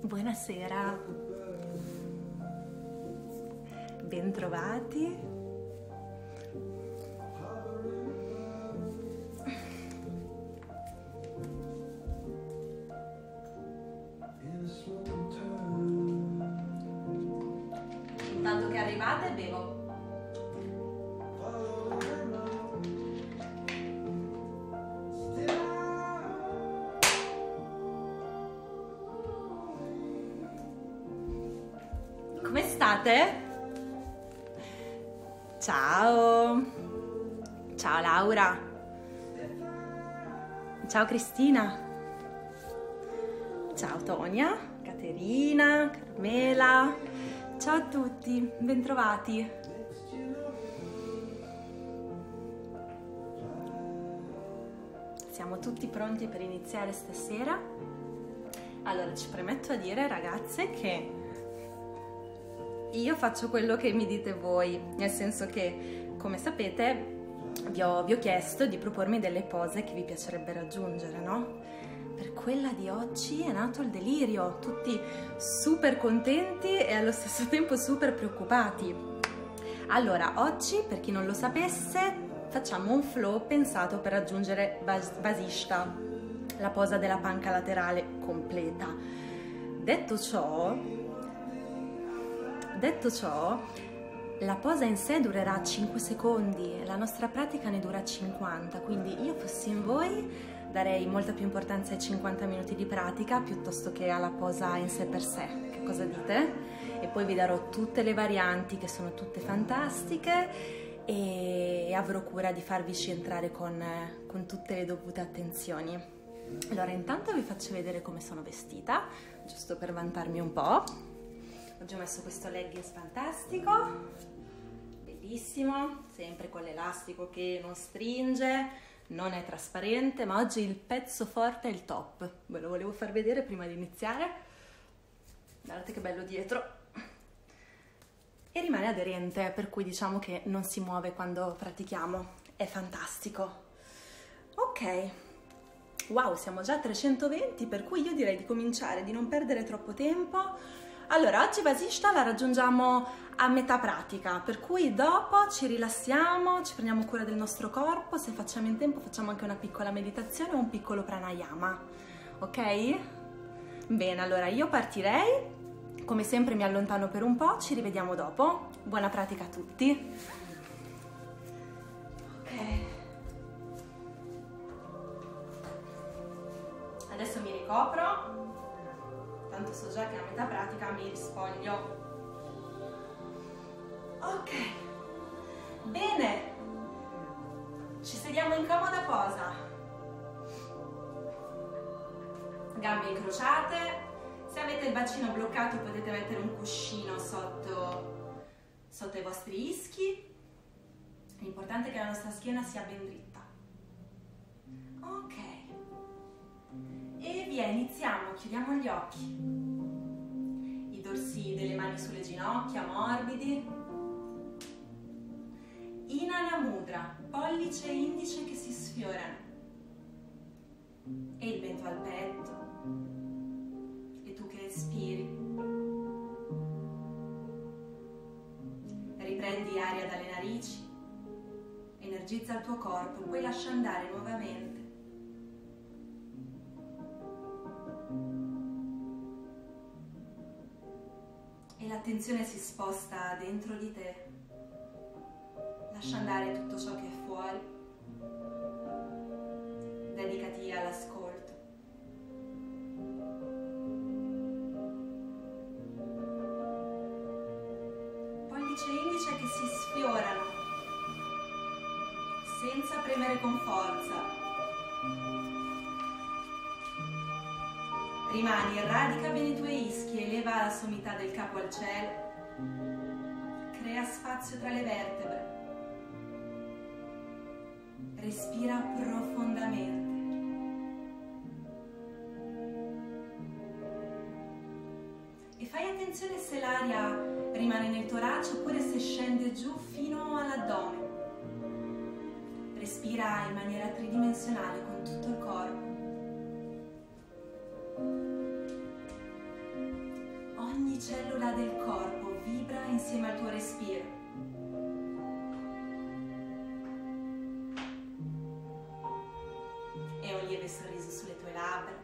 Buonasera, bentrovati. Intanto che arrivate bevo. Come state? Ciao! Ciao Laura! Ciao Cristina! Ciao Tonia, Caterina, Carmela! Ciao a tutti, bentrovati! Siamo tutti pronti per iniziare stasera? Allora, ci premetto a dire, ragazze, che io faccio quello che mi dite voi, nel senso che, come sapete, vi ho chiesto di propormi delle pose che vi piacerebbe raggiungere, no? Per quella di oggi è nato il delirio, tutti super contenti e allo stesso tempo super preoccupati. Allora, oggi, per chi non lo sapesse, facciamo un flow pensato per raggiungere Vasishta, la posa della panca laterale completa. Detto ciò, la posa in sé durerà 5 secondi, la nostra pratica ne dura 50, quindi io fossi in voi darei molta più importanza ai 50 minuti di pratica piuttosto che alla posa in sé per sé. Che cosa dite? E poi vi darò tutte le varianti che sono tutte fantastiche e avrò cura di farvici entrare con tutte le dovute attenzioni. Allora, intanto vi faccio vedere come sono vestita, giusto per vantarmi un po'. Oggi ho messo questo leggings fantastico, bellissimo, sempre con l'elastico che non stringe, non è trasparente, ma oggi il pezzo forte è il top. Ve lo volevo far vedere prima di iniziare. Guardate che bello dietro. E rimane aderente, per cui diciamo che non si muove quando pratichiamo. È fantastico. Ok. Wow, siamo già a 320, per cui io direi di cominciare, di non perdere troppo tempo. Allora, oggi Vasishta la raggiungiamo a metà pratica, per cui dopo ci rilassiamo, ci prendiamo cura del nostro corpo, se facciamo in tempo facciamo anche una piccola meditazione o un piccolo pranayama, ok? Bene, allora io partirei, come sempre mi allontano per un po', ci rivediamo dopo, buona pratica a tutti. Ok. Adesso mi ricopro. Tanto so già che a metà pratica mi rispoglio. Ok, bene, ci sediamo in comoda posa, gambe incrociate. Se avete il bacino bloccato potete mettere un cuscino sotto i vostri ischi. L'importante è che la nostra schiena sia ben dritta. Ok. E via, iniziamo, chiudiamo gli occhi, i dorsi delle mani sulle ginocchia, morbidi. Inana Mudra, pollice e indice che si sfiorano. E il vento al petto. E tu che espiri. Riprendi aria dalle narici. Energizza il tuo corpo, poi lascia andare nuovamente. E l'attenzione si sposta dentro di te. Lascia andare tutto ciò che è fuori. Dedicati all'ascolto. Pollice e indice che si sfiorano, senza premere con forza. Rimani, radica bene i tuoi ischi, eleva la sommità del capo al cielo, crea spazio tra le vertebre, respira profondamente. E fai attenzione se l'aria rimane nel torace oppure se scende giù fino all'addome. Respira in maniera tridimensionale con tutto il corpo. ogni cellula del corpo vibra insieme al tuo respiro. E un lieve sorriso sulle tue labbra.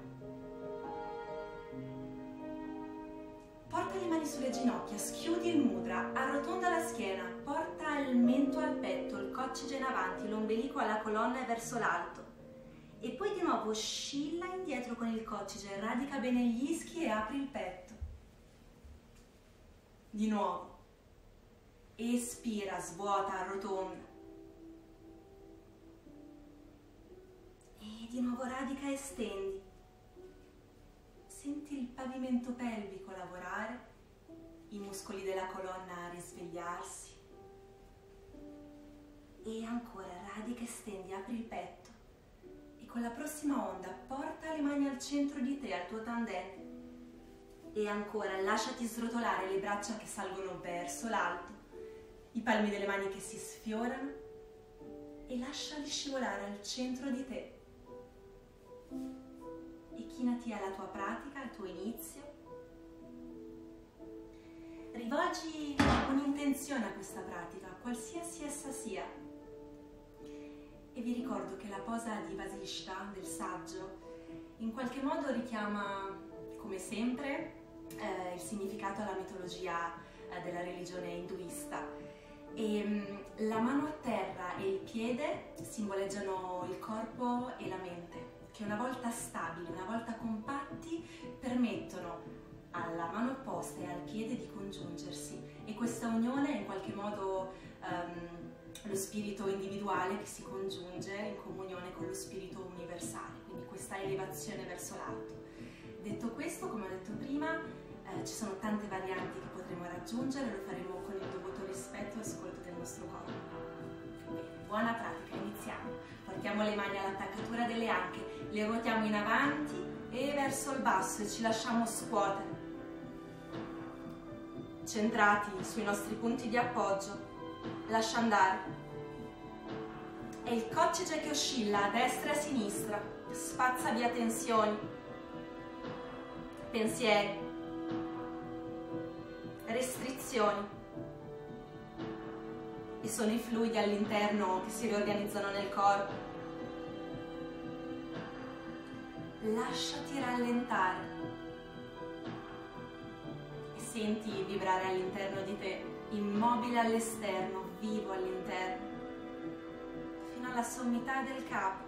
Porta le mani sulle ginocchia, schiudi il mudra, arrotonda la schiena, porta il mento al petto, il coccige in avanti, l'ombelico alla colonna e verso l'alto. E poi di nuovo oscilla indietro con il coccige, radica bene gli ischi e apri il petto. Di nuovo. Espira, svuota, arrotonda. E di nuovo radica e stendi. Senti il pavimento pelvico lavorare, i muscoli della colonna risvegliarsi. E ancora radica e stendi, apri il petto. E con la prossima onda porta le mani al centro di te, al tuo tandem. E ancora lasciati srotolare le braccia che salgono verso l'alto, i palmi delle mani che si sfiorano e lasciali scivolare al centro di te. E chinati alla tua pratica, al tuo inizio. Rivolgi un'intenzione a questa pratica, qualsiasi essa sia. E vi ricordo che la posa di Vasishta, del saggio, in qualche modo richiama, come sempre, il significato alla mitologia della religione induista. E la mano a terra e il piede simboleggiano il corpo e la mente, che una volta stabili, una volta compatti, permettono alla mano opposta e al piede di congiungersi. E questa unione è in qualche modo lo spirito individuale che si congiunge in comunione con lo spirito universale, quindi questa elevazione verso l'alto. Detto questo, come ho detto prima, ci sono tante varianti che potremo raggiungere, lo faremo con il dovuto rispetto e ascolto del nostro corpo. Bene, buona pratica, iniziamo. Portiamo le mani all'attaccatura delle anche, le ruotiamo in avanti e verso il basso e ci lasciamo scuotere. Centrati sui nostri punti di appoggio, lascia andare. È il coccige che oscilla a destra e a sinistra, spazza via tensioni, pensieri, restrizioni. E sono i fluidi all'interno che si riorganizzano nel corpo. Lasciati rallentare e senti vibrare all'interno di te, immobile all'esterno, vivo all'interno, fino alla sommità del capo,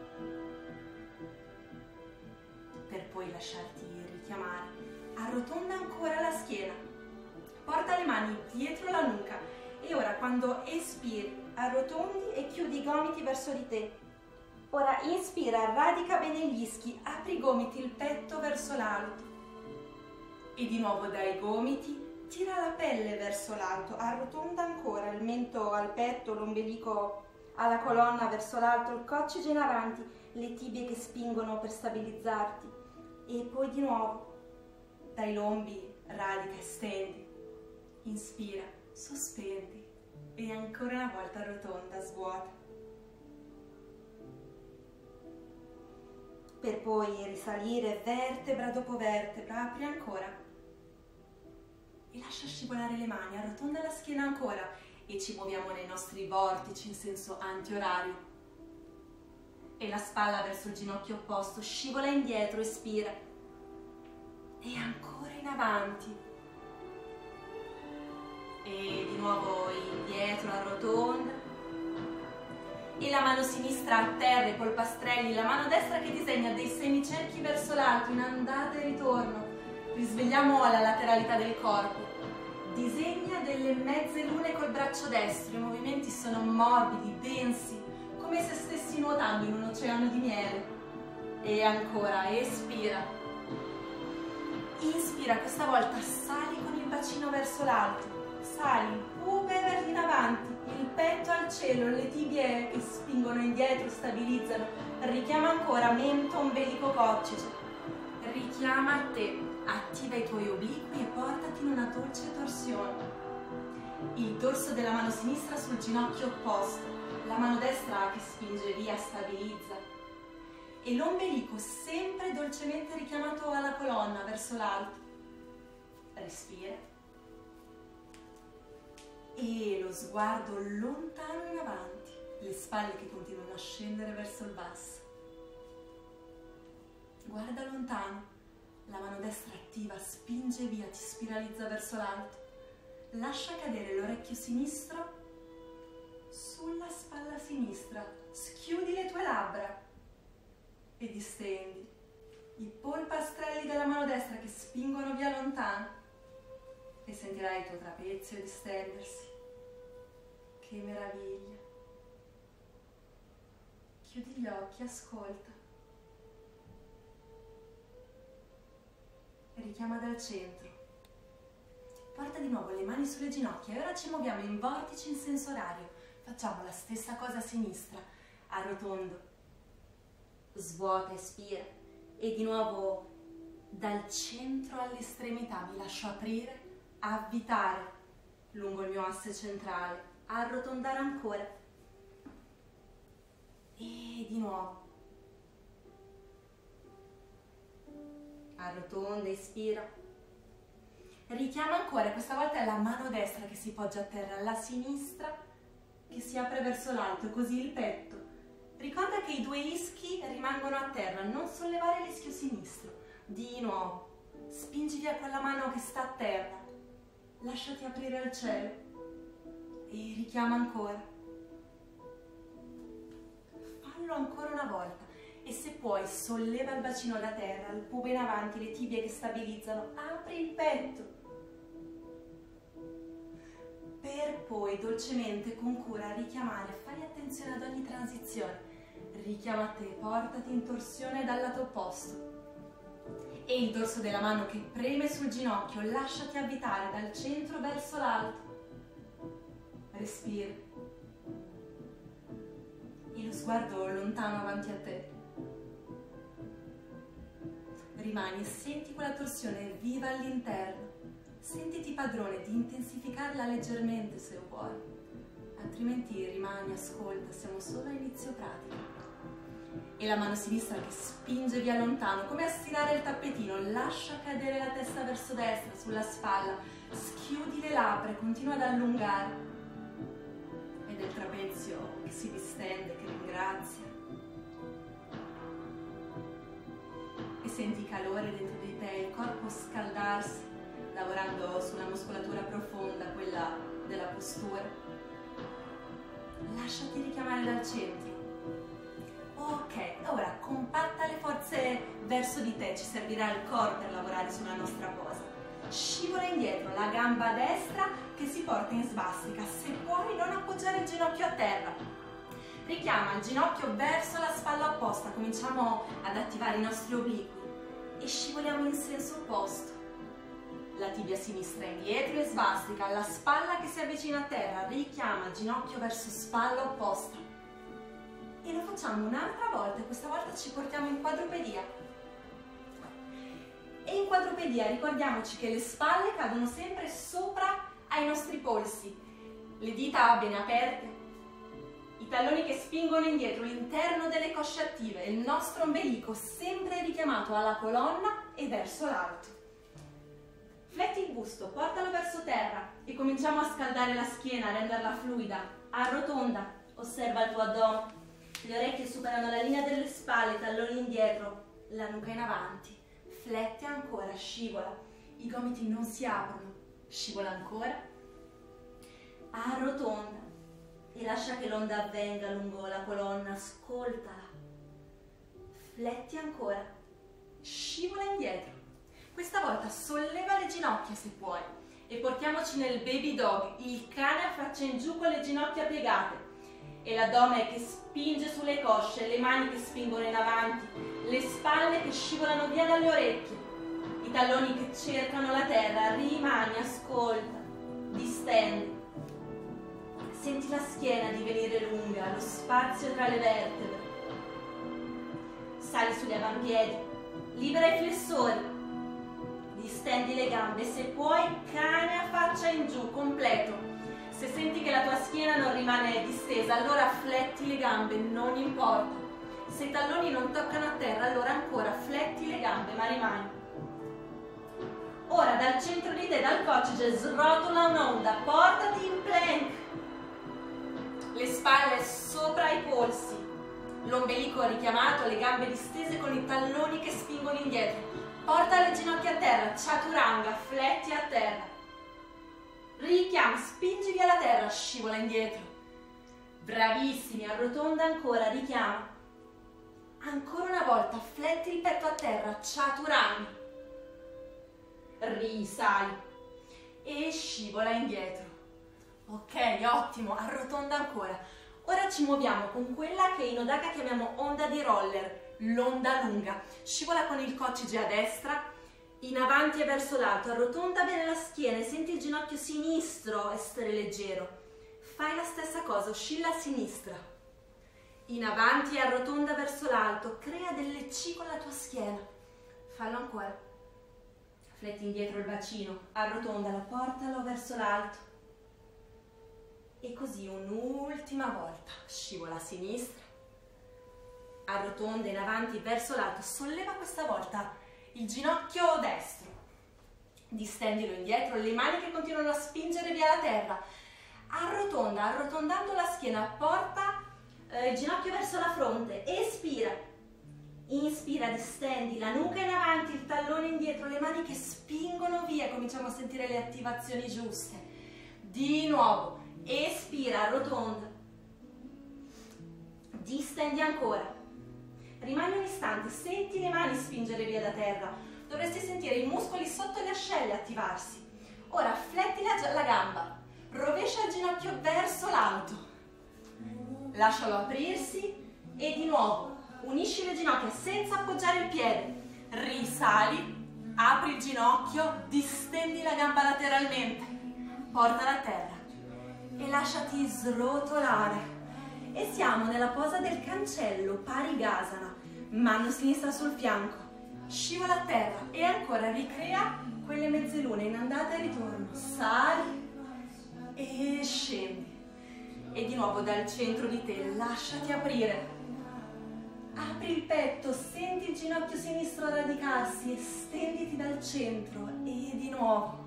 per poi lasciarti richiamare. Arrotonda ancora la schiena, porta le mani dietro la nuca e ora quando espiri arrotondi e chiudi i gomiti verso di te. Ora inspira, radica bene gli ischi, apri i gomiti, il petto verso l'alto e di nuovo dai gomiti tira la pelle verso l'alto, arrotonda ancora il mento al petto, l'ombelico alla colonna verso l'alto, il coccige in avanti, le tibie che spingono per stabilizzarti e poi di nuovo dai lombi radica e stendi, inspira, sospendi e ancora una volta arrotonda, svuota. Per poi risalire vertebra dopo vertebra, apri ancora e lascia scivolare le mani, arrotonda la schiena ancora e ci muoviamo nei nostri vortici in senso antiorario e la spalla verso il ginocchio opposto, scivola indietro, espira e ancora in avanti e di nuovo indietro, arrotonda e la mano sinistra a terra, i polpastrelli, la mano destra che disegna dei semicerchi verso l'alto in andata e ritorno. Risvegliamo la lateralità del corpo, disegna delle mezze lune col braccio destro, i movimenti sono morbidi, densi, come se stessi nuotando in un oceano di miele. E ancora, espira. Inspira, questa volta sali con il bacino verso l'alto, sali, pube in avanti, il petto al cielo, le tibie che spingono indietro, stabilizzano, richiama ancora mento, ombelico, coccige, richiama a te, attiva i tuoi obliqui e portati in una dolce torsione, il dorso della mano sinistra sul ginocchio opposto, la mano destra che spinge via, stabilizza e l'ombelico sempre dolcemente richiamato alla colonna verso l'alto. Respira. E lo sguardo lontano in avanti, le spalle che continuano a scendere verso il basso. Guarda lontano, la mano destra attiva, spinge via, ti spiralizza verso l'alto. Lascia cadere l'orecchio sinistro sulla spalla sinistra, schiudi le tue labbra e distendi i polpastrelli della mano destra che spingono via lontano e sentirai il tuo trapezio distendersi. Che meraviglia! Chiudi gli occhi, ascolta. Richiama dal centro. Porta di nuovo le mani sulle ginocchia e ora ci muoviamo in vortici in senso orario. Facciamo la stessa cosa a sinistra, arrotondo. Svuota, espira e di nuovo dal centro all'estremità mi lascio aprire, avvitare lungo il mio asse centrale, arrotondare ancora e di nuovo arrotonda, espira, richiama ancora, questa volta è la mano destra che si poggia a terra, la sinistra che si apre verso l'alto, così il petto. Ricorda che i due ischi rimangono a terra, non sollevare l'ischio sinistro. Di nuovo, spingi via quella mano che sta a terra, lasciati aprire al cielo e richiama ancora. Fallo ancora una volta e se puoi solleva il bacino da terra, il pube in avanti, le tibie che stabilizzano, apri il petto. Per poi dolcemente, con cura, richiamare, fai attenzione ad ogni transizione. Richiama a te, portati in torsione dal lato opposto. E il dorso della mano che preme sul ginocchio, lasciati avvitare dal centro verso l'alto. Respira. E lo sguardo lontano avanti a te. Rimani e senti quella torsione viva all'interno. Sentiti padrone di intensificarla leggermente se vuoi, altrimenti rimani, ascolta, siamo solo a inizio pratica. E la mano sinistra che spinge via lontano, come a stirare il tappetino, lascia cadere la testa verso destra, sulla spalla, schiudi le labbra e continua ad allungare. Ed è il trapezio che si distende, che ringrazia. E senti il calore dentro di te, il corpo scaldarsi, lavorando sulla muscolatura profonda, quella della postura. Lasciati richiamare dal centro. Ok, ora compatta le forze verso di te, ci servirà il core per lavorare sulla nostra posa. Scivola indietro, la gamba destra che si porta in svastica. Se puoi non appoggiare il ginocchio a terra. Richiama il ginocchio verso la spalla opposta, cominciamo ad attivare i nostri obliqui e scivoliamo in senso opposto. La tibia sinistra indietro e svastica, la spalla che si avvicina a terra, richiama il ginocchio verso spalla opposta. E lo facciamo un'altra volta, questa volta ci portiamo in quadrupedia. E in quadrupedia ricordiamoci che le spalle cadono sempre sopra ai nostri polsi, le dita bene aperte, i talloni che spingono indietro, l'interno delle cosce attive, il nostro ombelico sempre richiamato alla colonna e verso l'alto. Fletti il busto, portalo verso terra e cominciamo a scaldare la schiena, renderla fluida, arrotonda, osserva il tuo addome, le orecchie superano la linea delle spalle, i talloni indietro, la nuca in avanti, fletti ancora, scivola, i gomiti non si aprono, scivola ancora, arrotonda e lascia che l'onda avvenga lungo la colonna, ascoltala, fletti ancora, scivola indietro. Questa volta solleva le ginocchia se puoi e portiamoci nel baby dog, il cane a faccia in giù con le ginocchia piegate e l'addome che spinge sulle cosce, le mani che spingono in avanti, le spalle che scivolano via dalle orecchie, i talloni che cercano la terra, rimani, ascolta, distendi. Senti la schiena divenire lunga, lo spazio tra le vertebre. Sali sugli avampiedi, libera i flessori. Distendi le gambe, se puoi cane a faccia in giù, completo. Se senti che la tua schiena non rimane distesa, allora fletti le gambe, non importa. Se i talloni non toccano a terra, allora ancora fletti le gambe, ma rimani. Ora dal centro di te, dal coccige, srotola un'onda, portati in plank. Le spalle sopra i polsi, l'ombelico richiamato, le gambe distese con i talloni che spingono indietro. Porta le ginocchia a terra, chaturanga, fletti a terra. Richiama, spingi via la terra, scivola indietro. Bravissimi, arrotonda ancora, richiama. Ancora una volta, fletti il petto a terra, chaturanga. Risali e scivola indietro. Ok, ottimo, arrotonda ancora. Ora ci muoviamo con quella che in Odaka chiamiamo onda di roller, l'onda lunga. Scivola con il coccige a destra, in avanti e verso l'alto, arrotonda bene la schiena e senti il ginocchio sinistro essere leggero. Fai la stessa cosa, oscilla a sinistra. In avanti e arrotonda verso l'alto, crea delle C con la tua schiena. Fallo ancora. Fletti indietro il bacino, arrotondalo, portalo verso l'alto. E così un'ultima volta, scivola a sinistra, arrotonda in avanti verso l'alto, solleva questa volta il ginocchio destro, distendilo indietro, le mani che continuano a spingere via la terra, arrotonda, arrotondando la schiena, porta il ginocchio verso la fronte, espira, inspira, distendi la nuca in avanti, il tallone indietro, le mani che spingono via, cominciamo a sentire le attivazioni giuste, di nuovo. Espira, arrotonda, distendi ancora, rimani un istante, senti le mani spingere via da terra, dovresti sentire i muscoli sotto le ascelle attivarsi. Ora fletti la gamba, rovescia il ginocchio verso l'alto, lascialo aprirsi e di nuovo unisci le ginocchia senza appoggiare il piede, risali, apri il ginocchio, distendi la gamba lateralmente, portala a terra e lasciati srotolare. E siamo nella posa del cancello, Parigasana, mano sinistra sul fianco, scivola a terra e ancora ricrea quelle mezze lune in andata e ritorno, sali e scendi. E di nuovo dal centro di te, lasciati aprire, apri il petto, senti il ginocchio sinistro radicarsi, estenditi dal centro e di nuovo.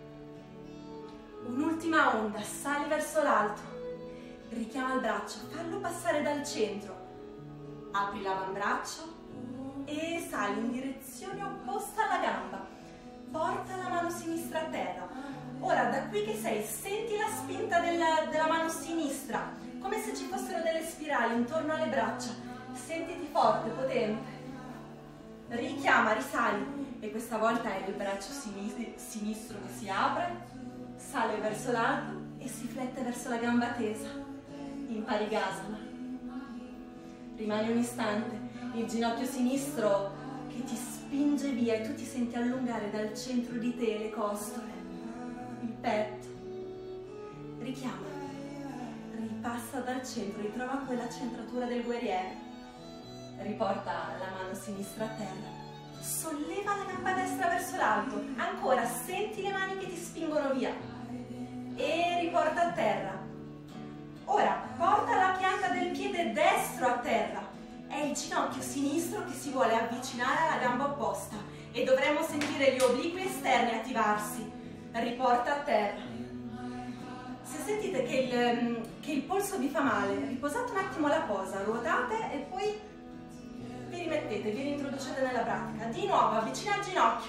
Un'ultima onda, sali verso l'alto, richiama il braccio, fallo passare dal centro, apri l'avambraccio e sali in direzione opposta alla gamba, porta la mano sinistra a terra. Ora da qui che sei, senti la spinta della mano sinistra, come se ci fossero delle spirali intorno alle braccia, sentiti forte, potente, richiama, risali e questa volta è il braccio sinistro che si apre, sale verso l'alto e si flette verso la gamba tesa, in Parigasana. Rimani un istante, il ginocchio sinistro che ti spinge via e tu ti senti allungare dal centro di te le costole, il petto. Richiama, ripassa dal centro, ritrova quella centratura del guerriero, riporta la mano sinistra a terra. Solleva la gamba destra verso l'alto, ancora senti le mani che ti spingono via e riporta a terra. Ora porta la pianta del piede destro a terra, è il ginocchio sinistro che si vuole avvicinare alla gamba opposta e dovremo sentire gli obliqui esterni attivarsi, riporta a terra. Se sentite che il polso vi fa male, riposate un attimo la posa, ruotate e poi vi rimettete, vi reintroducete nella pratica. Di nuovo, avvicina il ginocchio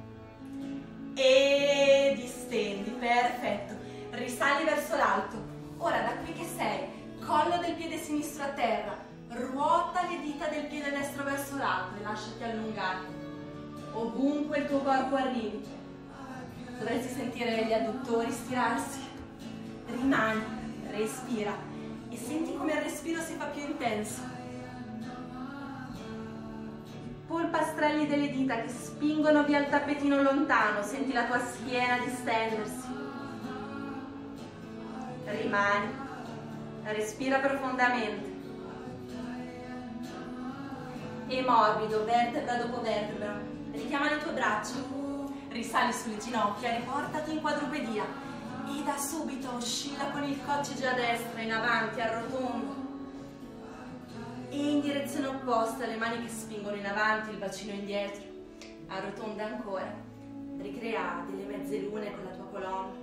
e distendi, perfetto. Risali verso l'alto. Ora da qui che sei, collo del piede sinistro a terra, ruota le dita del piede destro verso l'alto e lasciati allungare. Ovunque il tuo corpo arrivi, dovresti sentire gli adduttori stirarsi. Rimani, respira e senti come il respiro si fa più intenso. Polpastrelli delle dita che spingono via il tappetino lontano, senti la tua schiena distendersi. Rimani, respira profondamente. E morbido, vertebra dopo vertebra. Richiama le tue braccia, risali sulle ginocchia, riportati in quadrupedia e da subito oscilla con il coccige a destra, in avanti, arrotonda. E in direzione opposta, le mani che spingono in avanti, il bacino indietro, arrotonda ancora. Ricrea delle mezze lune con la tua colonna.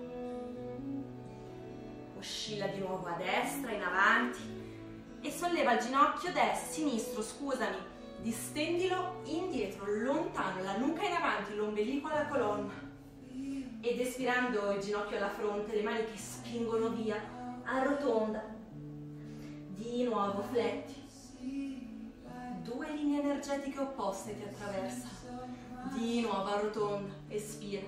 Oscilla di nuovo a destra, in avanti, e solleva il ginocchio sinistro, scusami, distendilo indietro, lontano, la nuca in avanti, l'ombelico alla colonna. Ed espirando il ginocchio alla fronte, le mani che spingono via, arrotonda. Di nuovo fletti. 2 linee energetiche opposte ti attraversano. Di nuovo arrotonda, espira.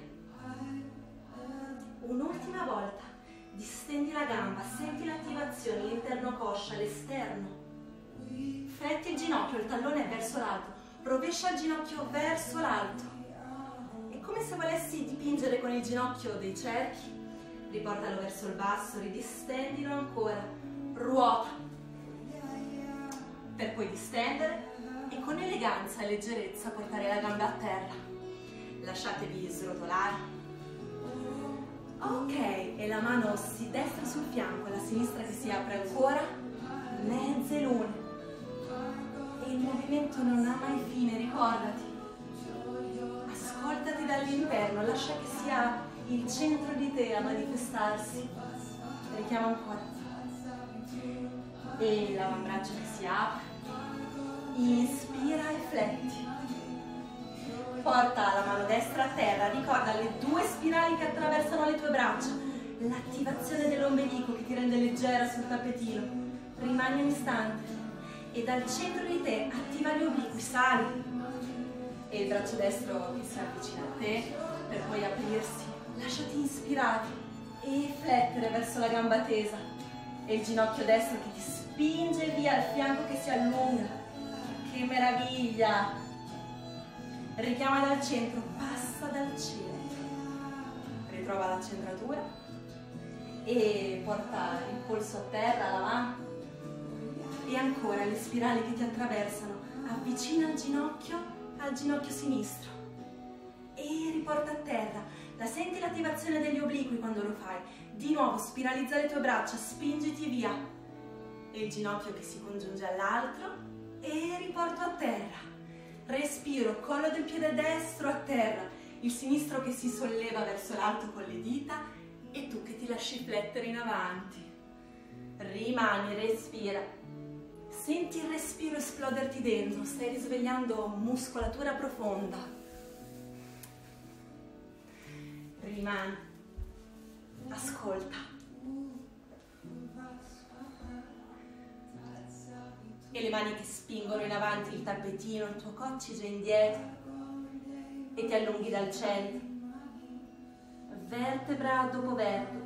Un'ultima volta, distendi la gamba, senti l'attivazione, l'interno coscia, l'esterno. Fletti il ginocchio, il tallone è verso l'alto, rovescia il ginocchio verso l'alto. È come se volessi dipingere con il ginocchio dei cerchi. Riportalo verso il basso, ridistendilo ancora, ruota, per poi distendere e con eleganza e leggerezza portare la gamba a terra. Lasciatevi srotolare. Ok, e la mano destra sul fianco, la sinistra che si apre ancora, mezze lune. E il movimento non ha mai fine, ricordati. Ascoltati dall'interno, lascia che sia il centro di te a manifestarsi. Richiama ancora. E l'avambraccio che si apre. Inspira e fletti. Porta la mano destra a terra, ricorda le 2 spirali che attraversano le tue braccia, l'attivazione dell'ombelico che ti rende leggera sul tappetino. Rimani un istante e dal centro di te attiva gli obliqui, sali. E il braccio destro che si avvicina a te per poi aprirsi. Lasciati ispirare e flettere verso la gamba tesa e il ginocchio destro che ti spinge via, il fianco che si allunga. Che meraviglia! Richiama dal centro, passa dal centro, ritrova la centratura e porta il polso a terra, la mano e ancora le spirali che ti attraversano, avvicina il ginocchio al ginocchio sinistro e riporta a terra, la senti l'attivazione degli obliqui quando lo fai, di nuovo spiralizza le tue braccia, spingiti via e il ginocchio che si congiunge all'altro e riporto a terra. Respiro, collo del piede destro a terra, il sinistro che si solleva verso l'alto con le dita e tu che ti lasci flettere in avanti. Rimani, respira. Senti il respiro esploderti dentro, stai risvegliando muscolatura profonda. Rimani, ascolta. E le mani che spingono in avanti il tappetino, il tuo coccige indietro e ti allunghi dal centro, vertebra dopo vertebra.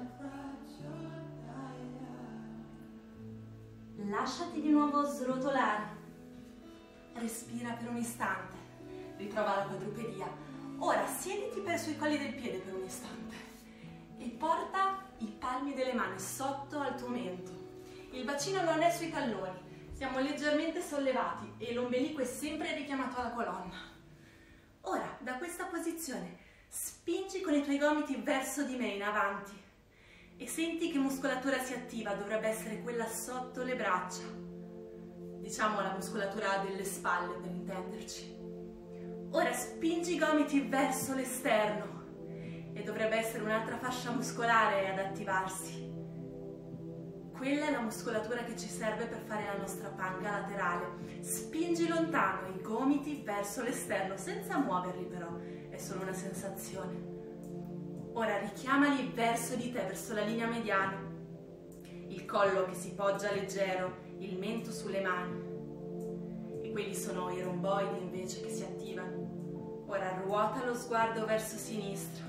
Lasciati di nuovo srotolare, respira per un istante, ritrova la quadrupedia. Ora siediti sui colli del piede per un istante e porta i palmi delle mani sotto al tuo mento. Il bacino non è sui talloni. Siamo leggermente sollevati e l'ombelico è sempre richiamato alla colonna. Ora, da questa posizione, spingi con i tuoi gomiti verso di me in avanti e senti che muscolatura si attiva, dovrebbe essere quella sotto le braccia. Diciamo la muscolatura delle spalle per intenderci. Ora spingi i gomiti verso l'esterno e dovrebbe essere un'altra fascia muscolare ad attivarsi. Quella è la muscolatura che ci serve per fare la nostra panca laterale. Spingi lontano i gomiti verso l'esterno, senza muoverli però, è solo una sensazione. Ora richiamali verso di te, verso la linea mediana. Il collo che si poggia leggero, il mento sulle mani. E quelli sono i romboidi invece che si attivano. Ora ruota lo sguardo verso sinistra.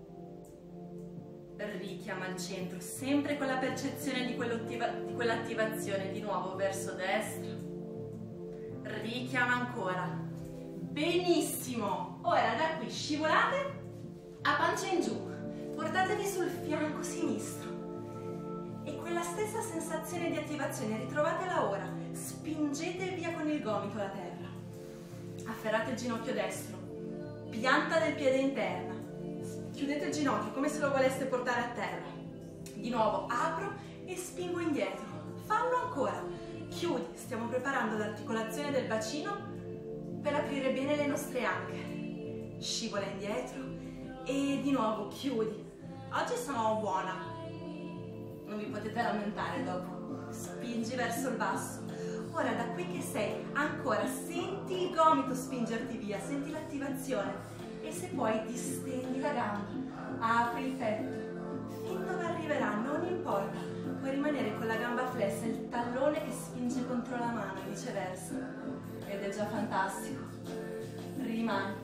Richiama il centro, sempre con la percezione di quell'attivazione, di nuovo verso destra, richiama ancora, benissimo, ora da qui scivolate a pancia in giù, portatevi sul fianco sinistro e quella stessa sensazione di attivazione ritrovatela ora, spingete via con il gomito la terra, afferrate il ginocchio destro, pianta del piede interna, chiudete il ginocchio come se lo voleste portare a terra. Di nuovo apro e spingo indietro. Fallo ancora. Chiudi. Stiamo preparando l'articolazione del bacino per aprire bene le nostre anche. Scivola indietro e di nuovo chiudi. Oggi sono buona, non vi potete lamentare dopo. Spingi verso il basso. Ora da qui che sei, ancora senti il gomito spingerti via, senti l'attivazione e se puoi distendi la gamba, apri il petto, fin dove arriverà, non importa, puoi rimanere con la gamba flessa, il tallone che spinge contro la mano e viceversa, ed è già fantastico. Rimani,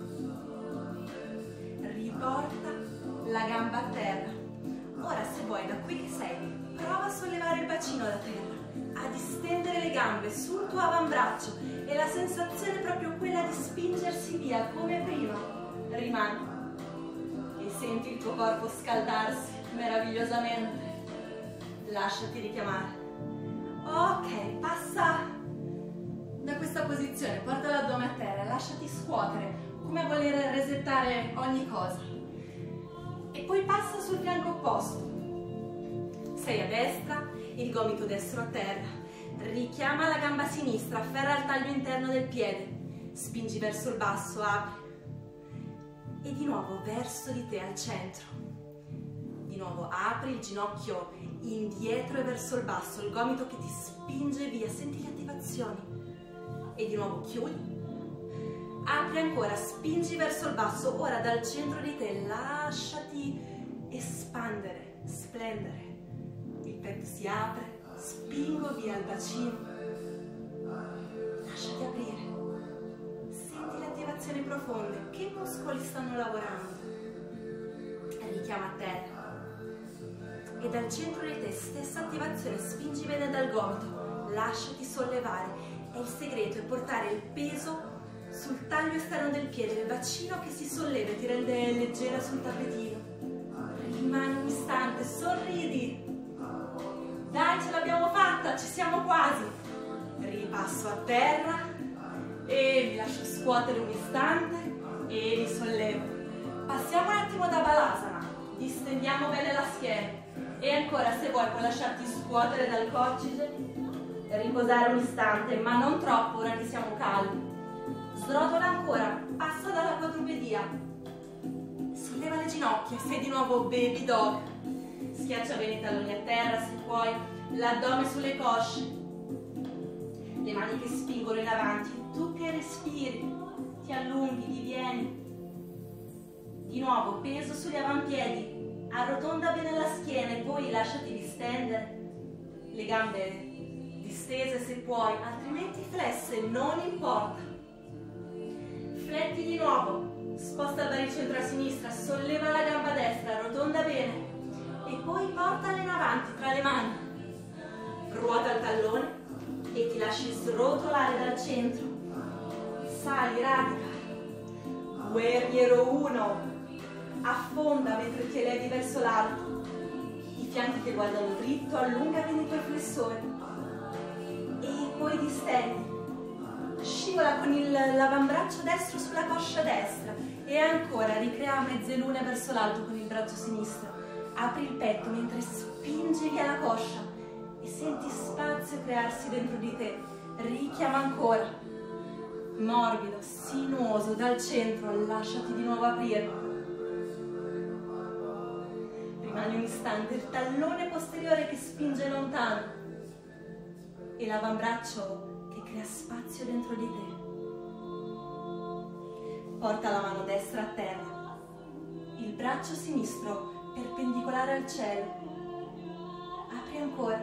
riporta la gamba a terra. Ora se vuoi da qui che sei, prova a sollevare il bacino da terra, a distendere le gambe sul tuo avambraccio e la sensazione è proprio quella di spingersi via come prima. Rimani e senti il tuo corpo scaldarsi meravigliosamente. Lasciati richiamare. Ok, passa da questa posizione, porta l'addome a terra, lasciati scuotere come a voler resettare ogni cosa e poi passa sul fianco opposto. Sei a destra, il gomito destro a terra, richiama la gamba sinistra, afferra il taglio interno del piede, spingi verso il basso, apri e di nuovo verso di te al centro. Di nuovo apri il ginocchio indietro e verso il basso, il gomito che ti spinge via, senti le attivazioni e di nuovo chiudi. Apri ancora, spingi verso il basso, ora dal centro di te lasciati espandere, splendere. Il petto si apre, spingo via il bacino, lasciati aprire, senti le attivazioni profonde, che muscoli stanno lavorando, richiama a terra e dal centro di te stessa attivazione, spingi bene dal gomito, lasciati sollevare e il segreto è portare il peso sul taglio esterno del piede, il bacino che si solleva e ti rende leggera sul tappetino. Rimani un istante, sorridi. Dai, ce l'abbiamo fatta, ci siamo quasi. Ripasso a terra e vi lascio scuotere un istante e vi sollevo. Passiamo un attimo da Balasana, distendiamo bene la schiena e ancora se vuoi puoi lasciarti scuotere dal coccige e riposare un istante, ma non troppo ora che siamo caldi. Srotola ancora, passa dalla quadrupedia, solleva le ginocchia, sei di nuovo baby dog, schiaccia bene i talloni a terra se puoi, l'addome sulle cosce, le mani che spingono in avanti, tu che respiri, ti allunghi, divieni, di nuovo peso sugli avampiedi, arrotonda bene la schiena e poi lasciati distendere, le gambe distese se puoi, altrimenti flesse, non importa. Fletti di nuovo, sposta il baricentro a sinistra, solleva la gamba destra, arrotonda bene e poi portala in avanti tra le mani. Ruota il tallone e ti lasci srotolare dal centro. Sali, radica. Guerriero 1. Affonda mentre ti elevi verso l'alto. I fianchi che guardano dritto, allunga bene i tuoi flessori. E poi distendi. Scivola con l'avambraccio destro sulla coscia destra e ancora ricrea mezze lune verso l'alto con il braccio sinistro. Apri il petto mentre spingi via la coscia e senti spazio crearsi dentro di te. Richiama ancora. Morbido, sinuoso, dal centro, lasciati di nuovo aprire. Rimani un istante, il tallone posteriore che spinge lontano e l'avambraccio che crea spazio dentro di te. Porta la mano destra a terra, il braccio sinistro perpendicolare al cielo. Apri ancora.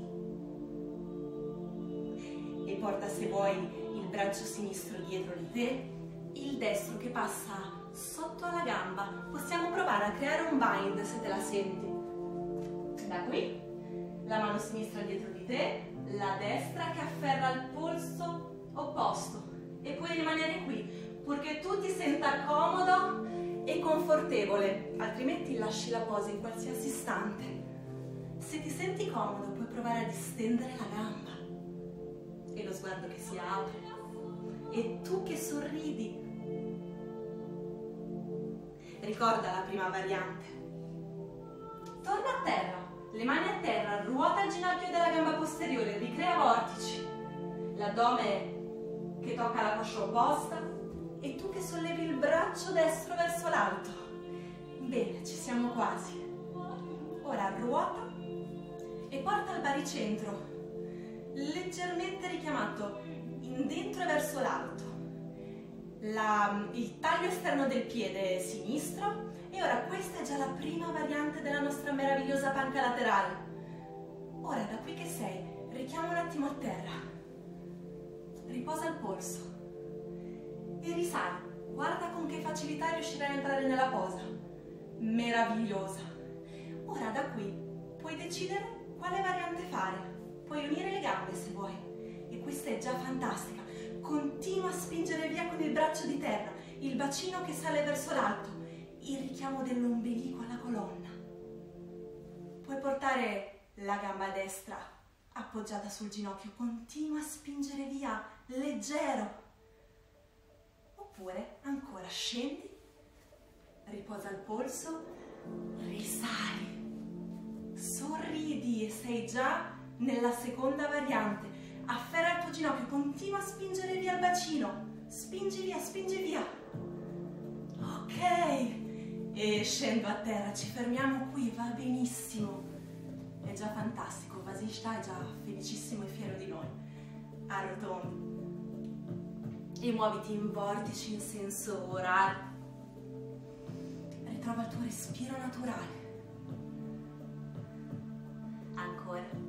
E porta se vuoi il braccio sinistro dietro di te, il destro che passa sotto alla gamba. Possiamo provare a creare un bind se te la senti. Da qui, la mano sinistra dietro di te, la destra che afferra il polso opposto e puoi rimanere qui purché tu ti senta comodo e confortevole, altrimenti lasci la posa in qualsiasi istante. Se ti senti comodo puoi provare a distendere la gamba e lo sguardo che si apre e tu che sorridi. Ricorda la prima variante. Torna a terra. Le mani a terra, ruota il ginocchio della gamba posteriore, ricrea vortici. L'addome che tocca la coscia opposta e tu che sollevi il braccio destro verso l'alto Bene, ci siamo quasi. Ora ruota e porta il baricentro leggermente richiamato in dentro e verso l'alto. Il taglio esterno del piede sinistro, e ora questa è già la prima variante della nostra meravigliosa panca laterale. Ora da qui che sei, richiama un attimo a terra, riposa il polso e risali. Guarda con che facilità riuscirai a entrare nella posa. Meravigliosa. Ora da qui puoi decidere quale variante fare. Puoi unire le gambe se vuoi, e questa è già fantastica. Continua a spingere via con il braccio di terra, il bacino che sale verso l'alto, il richiamo dell'ombelico alla colonna. Puoi portare la gamba destra appoggiata sul ginocchio, continua a spingere via, leggero. Oppure ancora scendi, riposa il polso, risali, sorridi e sei già nella seconda variante. Afferra il tuo ginocchio, continua a spingere via il bacino, spingi via, spingi via. Ok, e scendo a terra, ci fermiamo qui, va benissimo. È già fantastico, Vasishta è già felicissimo e fiero di noi. Arrotondi e muoviti in vortici in senso orale. Ritrova il tuo respiro naturale. Ancora.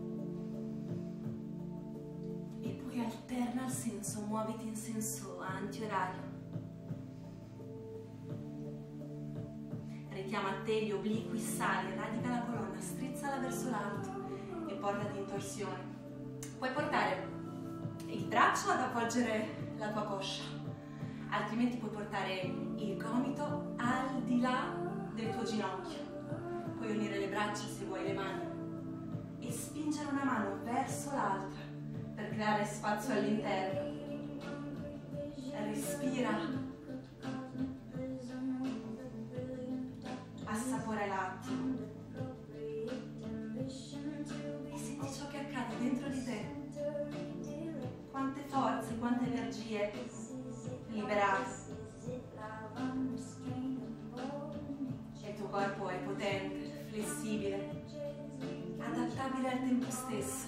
E poi alterna il senso, muoviti in senso antiorario. Richiama a te gli obliqui, sali, radica la colonna, strizzala verso l'alto e portati in torsione. Puoi portare il braccio ad avvolgere la tua coscia, altrimenti puoi portare il gomito al di là del tuo ginocchio. Puoi unire le braccia se vuoi, le mani, e spingere una mano verso l'altra per creare spazio all'interno. Respira, assapora l'attimo e senti ciò che accade dentro di te. Quante forze, quante energie liberate. Il tuo corpo è potente, flessibile, adattabile al tempo stesso.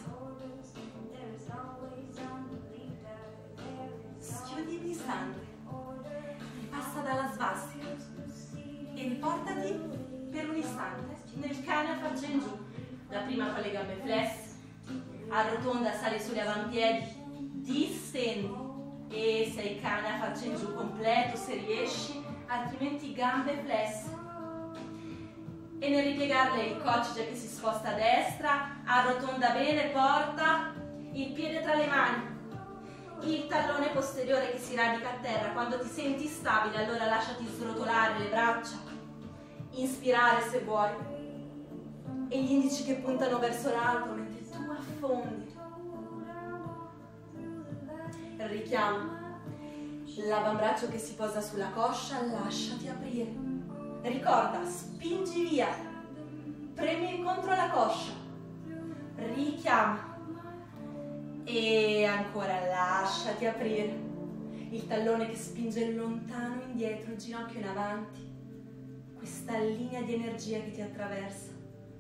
Schiudi il istante, ripassa dalla svastica e riportati per un istante nel cane a faccia in giù. Dapprima con le gambe flesse, arrotonda, sali sugli avampiedi, distendi e sei cane a faccia in giù completo se riesci, altrimenti gambe flesse. E nel ripiegarle il coccige che si sposta a destra, arrotonda bene, porta il piede tra le mani, il tallone posteriore che si radica a terra. Quando ti senti stabile, allora lasciati srotolare le braccia, inspirare se vuoi, e gli indici che puntano verso l'alto mentre tu affondi. Richiama l'avambraccio che si posa sulla coscia, lasciati aprire. Ricorda, spingi via, premi contro la coscia, richiama e ancora lasciati aprire. Il tallone che spinge lontano indietro, il ginocchio in avanti, questa linea di energia che ti attraversa.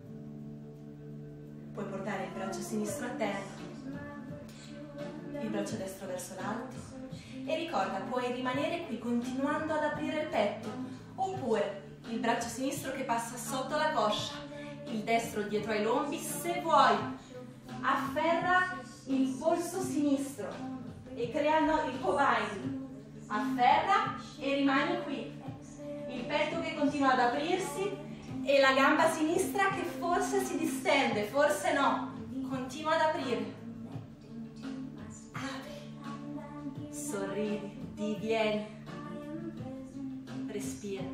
Puoi portare il braccio sinistro a terra, il braccio destro verso l'alto e ricorda, puoi rimanere qui continuando ad aprire il petto, oppure il braccio sinistro che passa sotto la coscia, il destro dietro ai lombi. Se vuoi, afferra il polso sinistro e crea il co-bind. Afferra e rimani qui. Il petto che continua ad aprirsi e la gamba sinistra che forse si distende, forse no. Continua ad aprire. Apri, sorridi, divieni, respira.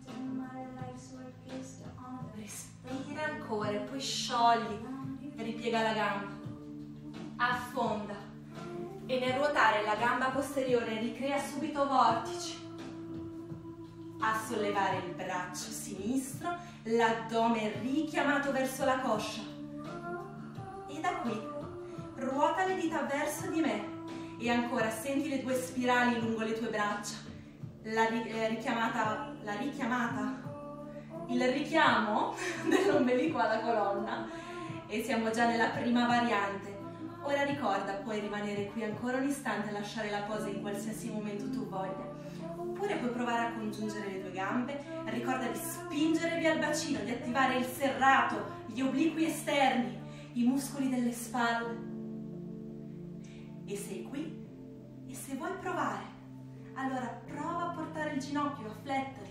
Respira ancora e poi sciogli, ripiega la gamba, affonda e nel ruotare la gamba posteriore ricrea subito vortici. A sollevare il braccio sinistro, l'addome richiamato verso la coscia e da qui ruota le dita verso di me e ancora senti le tue spirali lungo le tue braccia, la richiamata il richiamo dell'ombelico alla colonna e siamo già nella prima variante. Ora ricorda, puoi rimanere qui ancora un istante e lasciare la posa in qualsiasi momento tu voglia. Oppure puoi provare a congiungere le tue gambe. Ricorda di spingere via il bacino, di attivare il serrato, gli obliqui esterni, i muscoli delle spalle. E sei qui. E se vuoi provare, allora prova a portare il ginocchio, a fletterlo.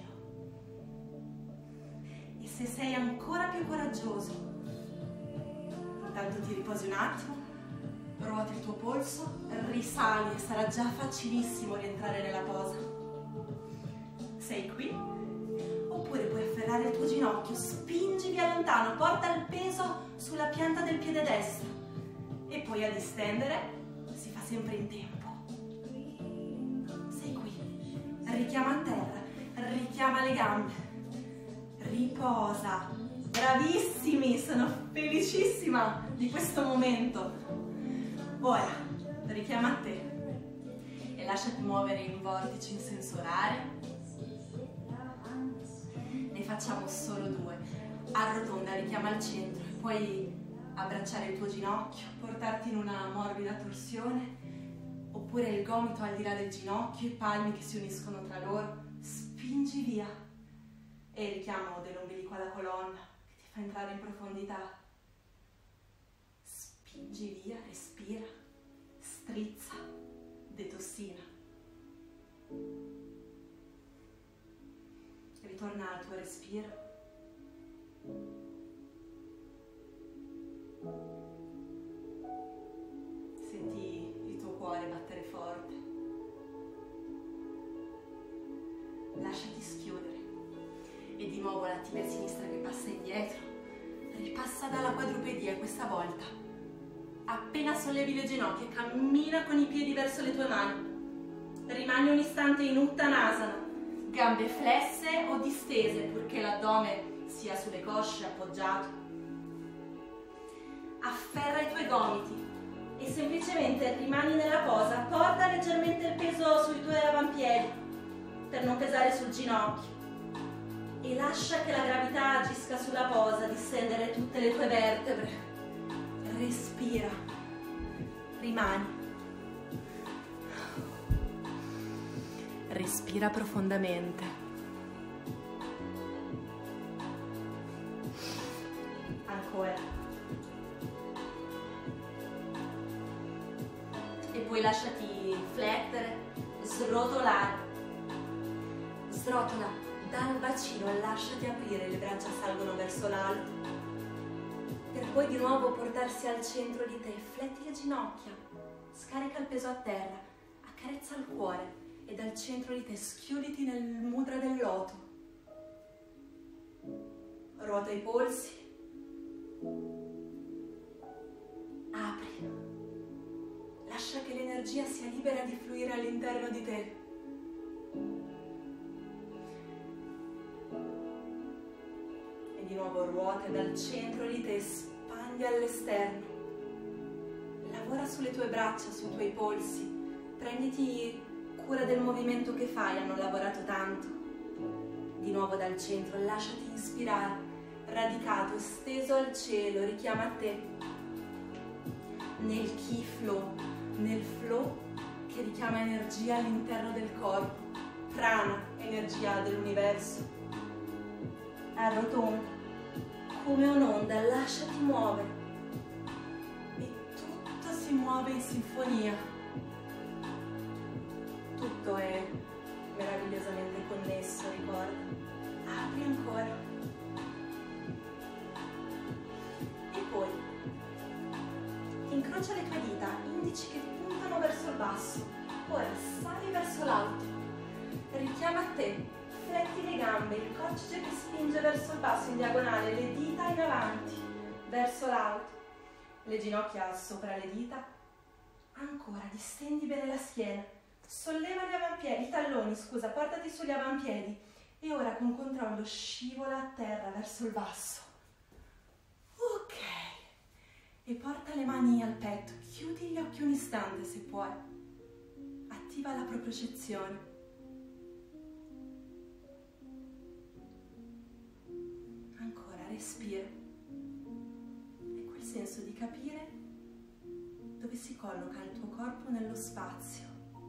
E se sei ancora più coraggioso, intanto ti riposi un attimo, ruoti il tuo polso, risali e sarà già facilissimo rientrare nella posa. Sei qui? Oppure puoi afferrare il tuo ginocchio, spingi via lontano, porta il peso sulla pianta del piede destro e poi a distendere si fa sempre in tempo. Sei qui, richiama a terra, richiama le gambe, riposa. Bravissimi, sono felicissima di questo momento. Ora richiama a te e lasciati muovere in vortici in senso orario. Ne facciamo solo 2. Arrotonda, richiama al centro e puoi abbracciare il tuo ginocchio, portarti in una morbida torsione, oppure il gomito al di là del ginocchio, i palmi che si uniscono tra loro. Spingi via e il richiamo dell'ombelico alla colonna che ti fa entrare in profondità. Spingi via, respira, strizza, detossina. Ritorna al tuo respiro. Senti il tuo cuore battere forte. Lasciati schiudere. E di nuovo la tibia sinistra che passa indietro. Ripassa dalla quadrupedia questa volta. Appena sollevi le ginocchia, cammina con i piedi verso le tue mani. Rimani un istante in Uttanasana. Gambe flesse o distese, purché l'addome sia sulle cosce appoggiato. Afferra i tuoi gomiti e semplicemente rimani nella posa. Porta leggermente il peso sui tuoi avampiedi per non pesare sul ginocchio e lascia che la gravità agisca sulla posa, distendere tutte le tue vertebre. Respira, rimani. Respira profondamente. Ancora. E poi lasciati flettere, srotolare. Srotola dal bacino e lasciati aprire, le braccia salgono verso l'alto. Per poi di nuovo portarsi al centro di te. Fletti le ginocchia, scarica il peso a terra, accarezza il cuore. E dal centro di te schiuditi nel mudra del loto. Ruota i polsi. Apri. Lascia che l'energia sia libera di fluire all'interno di te. E di nuovo ruota dal centro di te, spandi all'esterno. Lavora sulle tue braccia, sui tuoi polsi. Prenditi cura del movimento che fai, hanno lavorato tanto. Di nuovo dal centro, lasciati ispirare, radicato, steso al cielo, richiama a te. Nel chi flow, nel flow che richiama energia all'interno del corpo, prana, energia dell'universo. Arrotonda, come un'onda, lasciati muovere. E tutto si muove in sinfonia. Tutto è meravigliosamente connesso, ricorda. Apri ancora. E poi incrocia le tue dita, indici che puntano verso il basso. Ora sali verso l'alto. Richiama a te. Fletti le gambe, il coccige che spinge verso il basso in diagonale, le dita in avanti, verso l'alto. Le ginocchia sopra le dita. Ancora, distendi bene la schiena. Solleva gli avampiedi, i talloni, scusa, portati sugli avampiedi e ora con controllo scivola a terra verso il basso. Ok. E porta le mani al petto, chiudi gli occhi un istante se puoi. Attiva la propriocezione. respira. È quel senso di capire dove si colloca il tuo corpo nello spazio.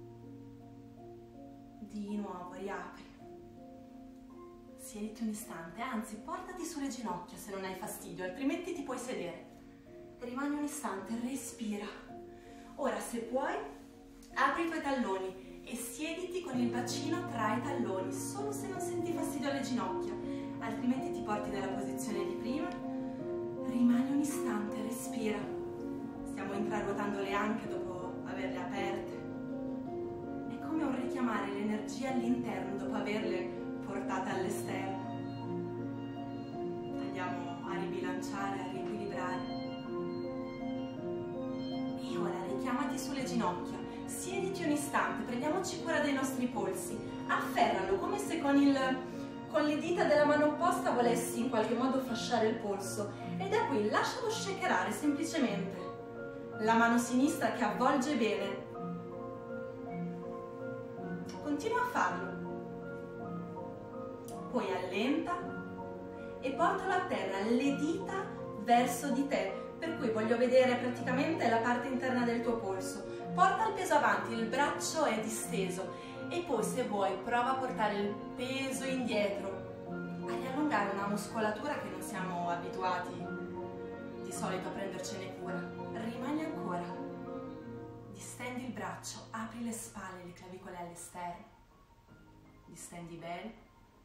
Di nuovo riapri. Siediti un istante, anzi portati sulle ginocchia se non hai fastidio, altrimenti ti puoi sedere. Rimani un istante, respira. Ora se puoi, apri i tuoi talloni e siediti con il bacino tra i talloni, solo se non senti fastidio alle ginocchia, altrimenti ti porti nella posizione di prima. Rimani un istante, respira. Stiamo intraruotando le anche dopo averle aperte. È come un richiamare l'energia all'interno dopo averle portate all'esterno. Andiamo a ribilanciare, a riequilibrare. E ora richiamati sulle ginocchia, siediti un istante, prendiamoci cura dei nostri polsi, afferralo come se con le dita della mano opposta volessi in qualche modo fasciare il polso, e da qui lascialo shakerare semplicemente. La mano sinistra che avvolge bene. Continua a farlo. Poi allenta e portalo a terra, le dita verso di te, per cui voglio vedere praticamente la parte interna del tuo polso. Porta il peso avanti, il braccio è disteso e poi se vuoi prova a portare il peso indietro, a riallungare una muscolatura che non siamo abituati di solito a prendercene cura. Rimani ancora, distendi il braccio, apri le spalle, le clavicole all'esterno, distendi bene.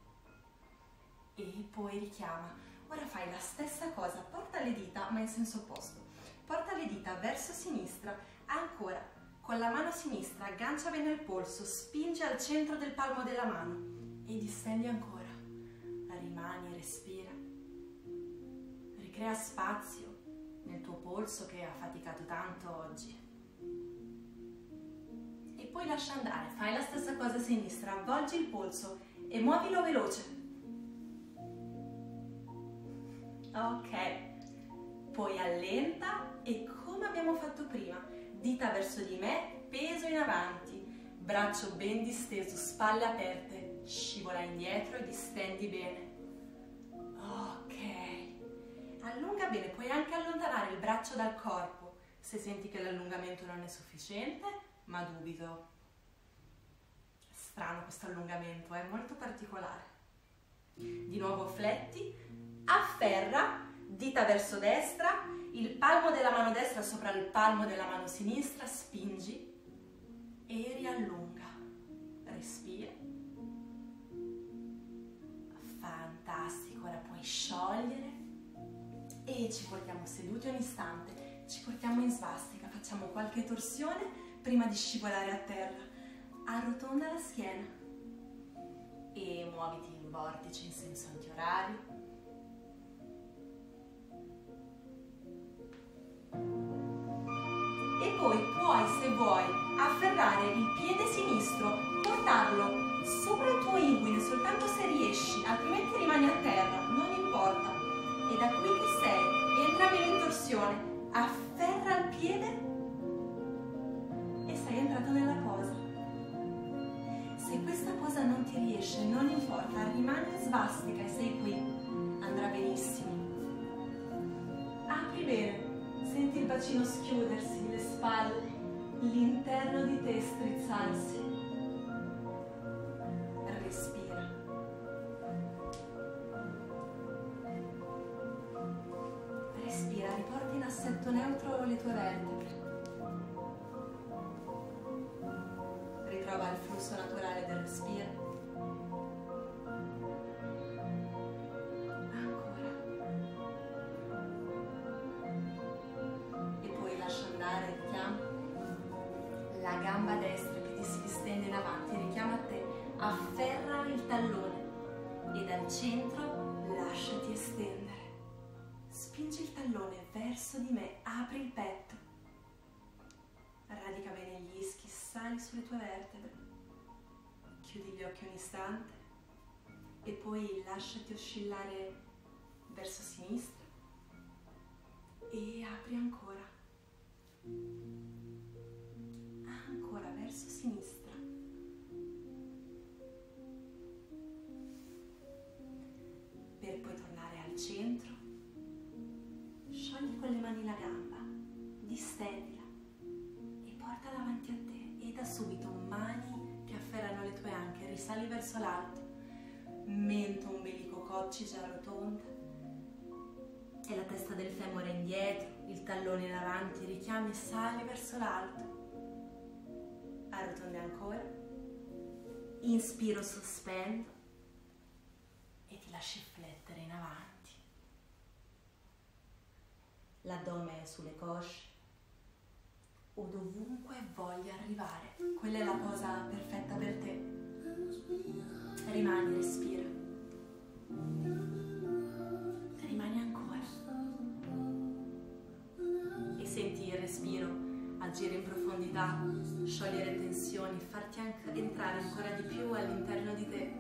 E poi richiama. Ora fai la stessa cosa, porta le dita ma in senso opposto. Porta le dita verso sinistra, ancora. Con la mano sinistra aggancia bene il polso, spingi al centro del palmo della mano e distendi ancora. Rimani, respira. Ricrea spazio nel tuo polso che ha faticato tanto oggi. E poi lascia andare, fai la stessa cosa a sinistra, avvolgi il polso e muovilo veloce. Ok, poi allenta e come abbiamo fatto prima, dita verso di me, peso in avanti, braccio ben disteso, spalle aperte, scivola indietro e distendi bene. Ok, allunga bene, puoi anche allontanare il braccio dal corpo se senti che l'allungamento non è sufficiente, ma dubito. Strano questo allungamento, è molto particolare. Di nuovo fletti. Afferra, dita verso destra, il palmo della mano destra sopra il palmo della mano sinistra, spingi e riallunga. Respira. Fantastico, ora puoi sciogliere e ci portiamo seduti un istante, ci portiamo in svastica, facciamo qualche torsione prima di scivolare a terra. Arrotonda la schiena e muoviti in vortice in senso antiorario. E poi puoi, se vuoi, afferrare il piede sinistro, portarlo sopra il tuo inguine soltanto se riesci, altrimenti rimani a terra, non importa. E da qui che sei, entra bene in torsione, afferra il piede e sei entrato nella posa. Se questa posa non ti riesce, non importa, rimani in svastica e sei qui, andrà benissimo. Apri bene. Senti il bacino schiudersi, le spalle, l'interno di te strizzarsi. Respira. Respira, riporti in assetto neutro le tue vertebre. Ritrova il flusso naturale del respiro. La gamba destra che ti si distende in avanti, richiama a te, afferra il tallone e dal centro lasciati estendere. Spingi il tallone verso di me, apri il petto, radica bene gli ischi, sali sulle tue vertebre, chiudi gli occhi un istante e poi lasciati oscillare verso sinistra e apri ancora. Ancora verso sinistra. Per poi tornare al centro subito mani che afferrano le tue anche, risali verso l'alto, mento ombelico coccige arrotonda e la testa del femore indietro, il tallone in avanti, richiami e sali verso l'alto, arrotondi ancora, inspiro, sospendo e ti lasci flettere in avanti, l'addome è sulle cosce o dovunque voglia arrivare. Quella è la posa perfetta per te. Rimani, respira. Rimani ancora. E senti il respiro agire in profondità, sciogliere tensioni, farti anche entrare ancora di più all'interno di te.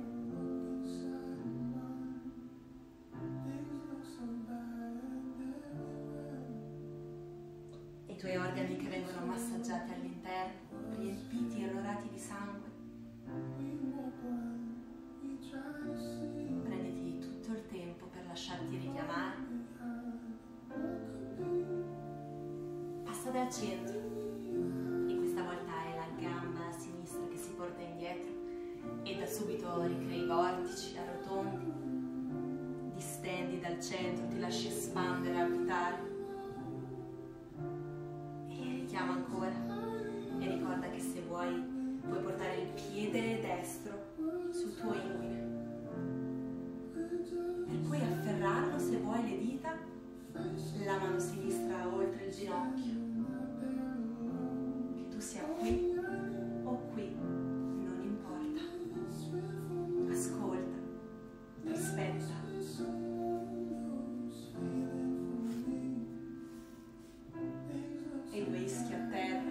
I tuoi organi che vengono massaggiati all'interno, riempiti e olorati di sangue. Prenditi tutto il tempo per lasciarti richiamare. Passa dal centro e questa volta è la gamba sinistra che si porta indietro e da subito ricrei vortici, arrotondi, distendi dal centro, ti lasci espandere, abitare. Richiama ancora e ricorda che se vuoi puoi portare il piede destro sul tuo inguine per poi afferrarlo, se vuoi, le dita, la mano sinistra oltre il ginocchio. Che tu sia qui o qui non importa, ascolta, rispetta. E due ischi a terra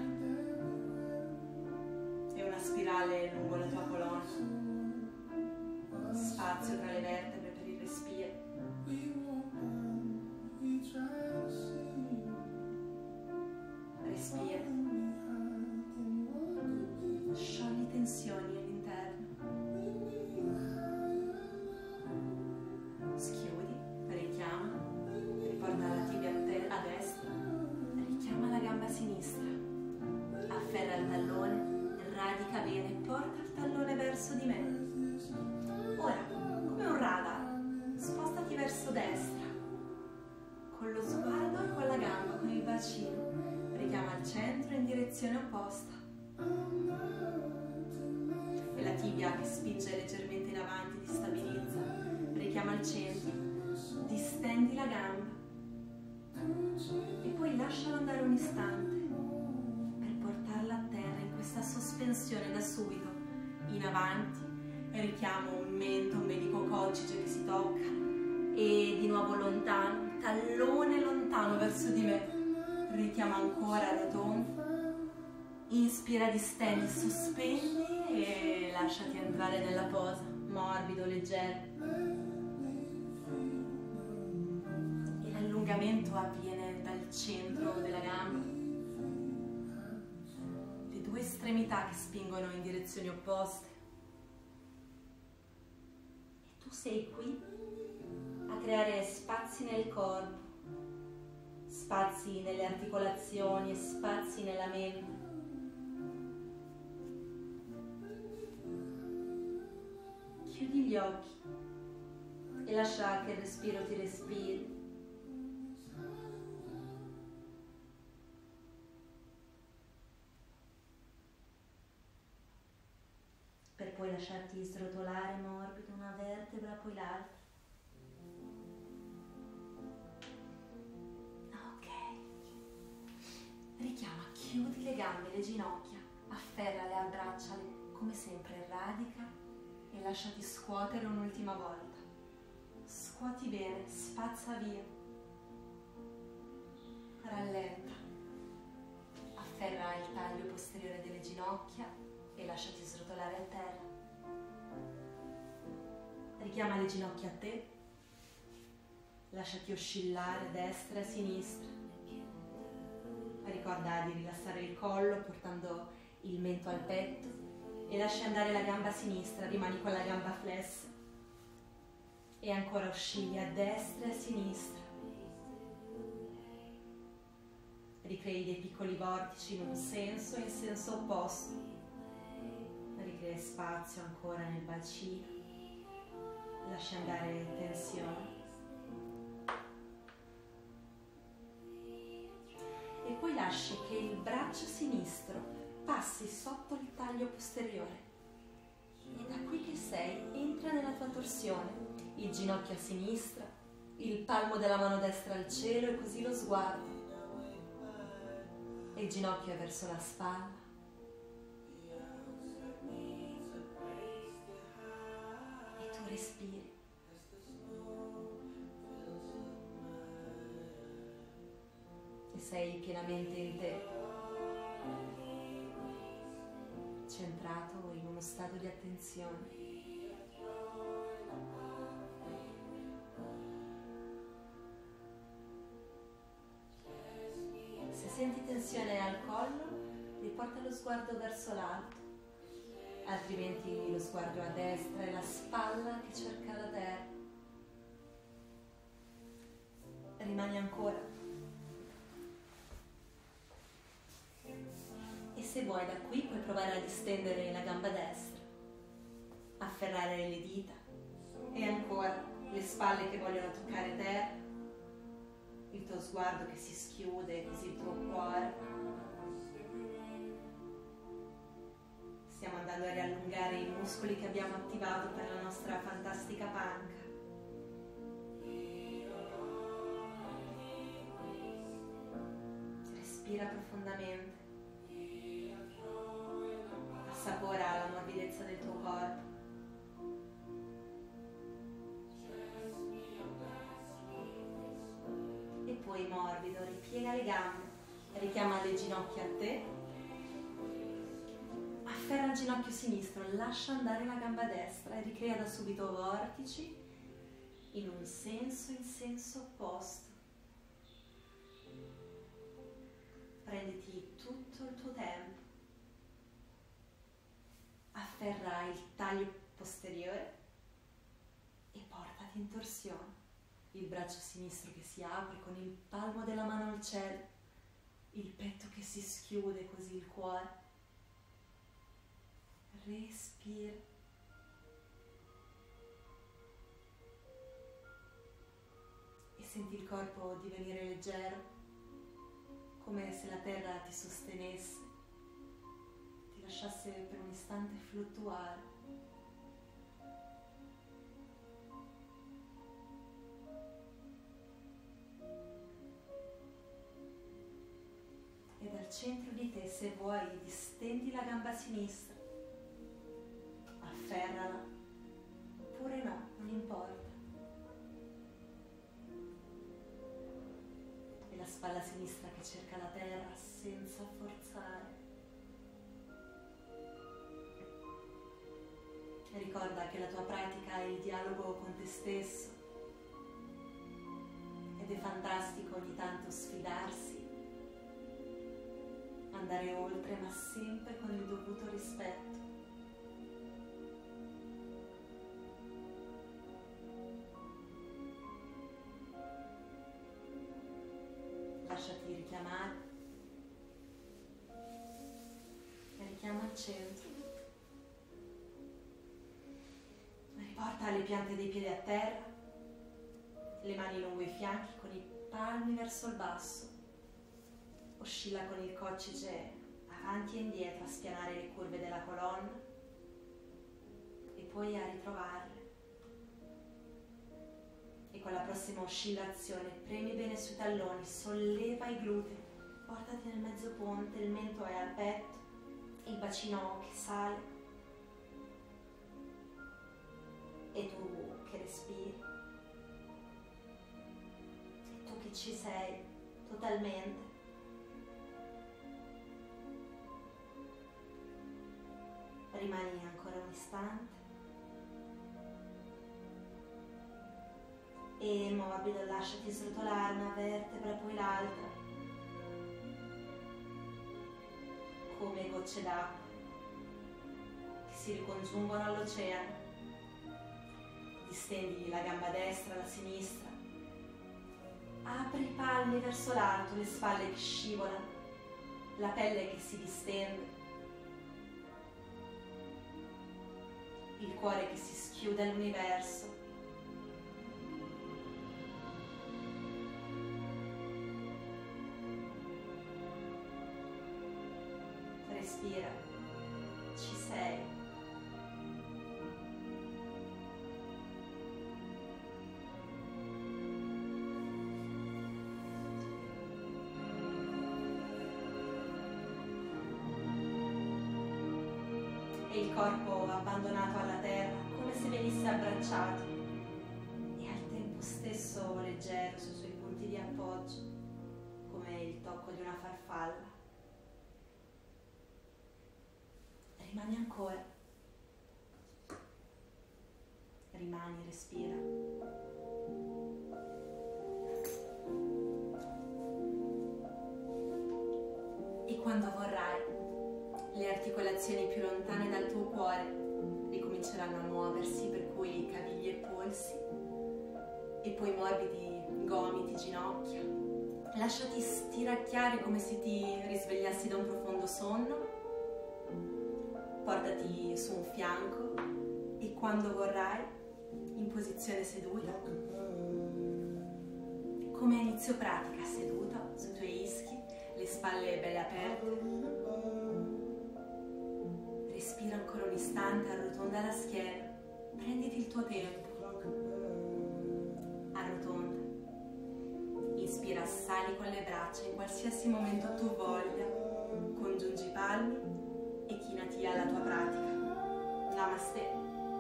e una spirale lungo la tua colonna, spazio tra le vertebre per il respiro. Respira, sciogli tensioni all'interno, schiudi, richiama, riporta la tibia a destra, richiama la gamba sinistra, afferra il tallone, radica bene, porta il tallone verso di me. Ora, come un radar, spostati verso destra, con lo sguardo e con la gamba, con il bacino, richiama il centro in direzione opposta. E la tibia che spinge leggermente in avanti ti stabilizza, richiama il centro, distendi la gamba e poi lasciala andare un istante per portarla a terra in questa sospensione da subito, in avanti, e richiamo un mento ombelico coccige che si tocca e di nuovo lontano, tallone lontano verso di me, richiama ancora rotondo, inspira, distendi, sospendi e lasciati entrare nella posa, morbido, leggero. E l'allungamento avviene dal centro della gamba, le due estremità che spingono in direzioni opposte. E tu sei qui a creare spazi nel corpo, spazi nelle articolazioni e spazi nella mente. Chiudi gli occhi e lascia che il respiro ti respiri. Per poi lasciarti srotolare morbido una vertebra, poi l'altra. Ok. Richiama, chiudi le gambe, le ginocchia, afferrale, abbracciale, come sempre radica e lasciati scuotere un'ultima volta. Scuoti bene, spazza via. Rallenta. Afferra il taglio posteriore delle ginocchia e lasciati srotolare a terra. Richiama le ginocchia a te. Lasciati oscillare destra e sinistra. Ricorda di rilassare il collo portando il mento al petto e lasci andare la gamba sinistra, rimani con la gamba flessa e ancora oscilli a destra e a sinistra. Ricrei dei piccoli vortici in un senso e in senso opposto. Ricrea spazio ancora nel bacino, lascia andare tensione e poi lasci che il braccio sinistro passi sotto il taglio posteriore e da qui che sei entra nella tua torsione, il ginocchio a sinistra, il palmo della mano destra al cielo e così lo sguardo e il ginocchio è verso la spalla. Respiri. E sei pienamente in te, centrato in uno stato di attenzione. Se senti tensione al collo, riporta lo sguardo verso l'alto. Altrimenti lo sguardo a destra e la spalla che cerca la terra. Rimani ancora. E se vuoi da qui puoi provare a distendere la gamba destra, afferrare le dita e ancora le spalle che vogliono toccare terra, il tuo sguardo che si schiude, così il tuo cuore. Stiamo andando a riallungare i muscoli che abbiamo attivato per la nostra fantastica panca. Respira profondamente. Assapora la morbidezza del tuo corpo. E poi morbido, ripiega le gambe, richiama le ginocchia a te. Afferra il ginocchio sinistro, lascia andare la gamba destra e ricrea da subito vortici in un senso e in senso opposto. Prenditi tutto il tuo tempo. Afferra il taglio posteriore e portati in torsione. Il braccio sinistro che si apre con il palmo della mano al cielo, il petto che si schiude, così il cuore. Respira. E senti il corpo divenire leggero, come se la terra ti sostenesse, ti lasciasse per un istante fluttuare. E dal centro di te, se vuoi, distendi la gamba sinistra. Afferrala, oppure no, non importa. E la spalla sinistra che cerca la terra senza forzare. E ricorda che la tua pratica è il dialogo con te stesso ed è fantastico ogni tanto sfidarsi, andare oltre, ma sempre con il dovuto rispetto. Lasciati richiamare e richiama al centro. Riporta le piante dei piedi a terra, le mani lungo i fianchi con i palmi verso il basso. Oscilla con il coccige avanti e indietro a spianare le curve della colonna e poi a ritrovarle. E con la prossima oscillazione premi bene sui talloni, solleva i glutei, portati nel mezzo ponte, il mento è al petto, il bacino che sale e tu che respiri, e tu che ci sei totalmente. Rimani ancora un istante e morbido lasciati srotolare una vertebra e poi l'altra come gocce d'acqua che si ricongiungono all'oceano. Distendi la gamba destra, la sinistra, apri i palmi verso l'alto, le spalle che scivolano, la pelle che si distende. il cuore che si schiude all'universo. Respira, ci sei. E il corpo abbandonato alla terra, come se venisse abbracciato e al tempo stesso leggero sui suoi punti di appoggio, come il tocco di una farfalla. Rimani ancora. Rimani, respira. E quando vorrai, le articolazioni più lontane dal tuo cuore ricominceranno a muoversi, per cui caviglie e polsi, e poi morbidi gomiti, ginocchia. Lasciati stiracchiare come se ti risvegliassi da un profondo sonno. Portati su un fianco e quando vorrai, in posizione seduta, come a inizio pratica, seduta sui tuoi ischi, le spalle belle aperte. Respira ancora un istante, arrotonda la schiena, prenditi il tuo tempo. Arrotonda. Inspira, sali con le braccia in qualsiasi momento tu voglia. Congiungi i palmi e chinati alla tua pratica. Namaste.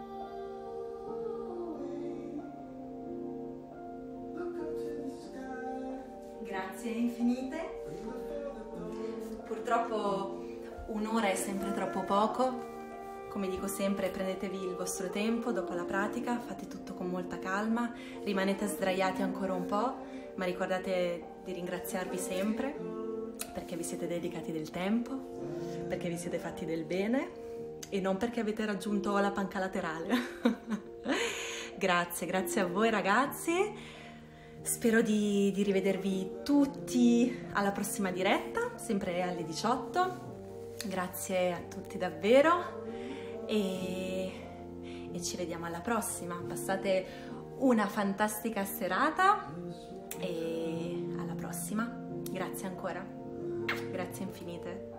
Grazie infinite. Purtroppo un'ora è sempre troppo poco. Come dico sempre, prendetevi il vostro tempo dopo la pratica, fate tutto con molta calma, rimanete sdraiati ancora un po', ma ricordate di ringraziarvi sempre, perché vi siete dedicati del tempo, perché vi siete fatti del bene e non perché avete raggiunto la panca laterale. Grazie a voi ragazzi, spero di rivedervi tutti alla prossima diretta, sempre alle 18. Grazie a tutti davvero e ci vediamo alla prossima. Passate una fantastica serata e alla prossima. Grazie ancora, grazie infinite.